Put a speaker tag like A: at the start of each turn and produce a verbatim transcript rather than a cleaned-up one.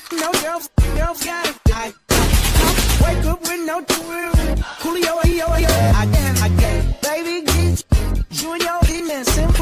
A: No girls, girls got it. I, I wake up with no Coolio, yo, yo, yo. I can, I can. Baby, get you and your demons.